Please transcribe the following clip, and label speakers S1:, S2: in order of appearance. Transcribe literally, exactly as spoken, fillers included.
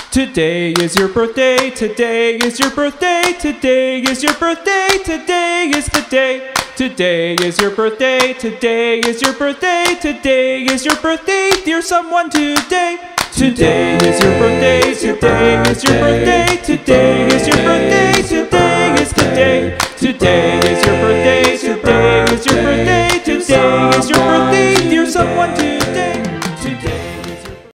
S1: Today is your birthday, today is your birthday, today is your birthday, today is the day. Today is your birthday, today is your birthday, today is your birthday, dear someone today. Today is your birthday, today is your birthday, today is your birthday, today is the day. Today is your birthday.